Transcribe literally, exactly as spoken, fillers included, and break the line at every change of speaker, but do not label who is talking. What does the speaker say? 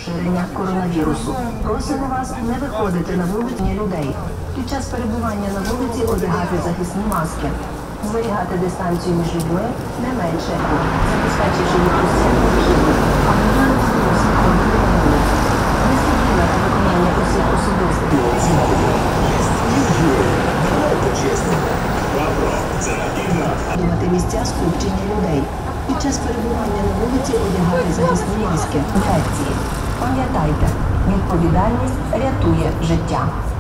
поширення коронавірусу. Просимо вас не виходити на вулицю людей. Під час перебування на вулиці одягати захисні маски. Зберігати дистанцію між людьми не менше, забезпечивши їх усім необхідним, а не носити контроль на вулиці. Дисципліна та виконання усіх особистих Думати місця скупчення людей. Під час перебування на вулиці одягати захисні маски. Інфекції. Пам'ятайте, відповідальність рятує життя.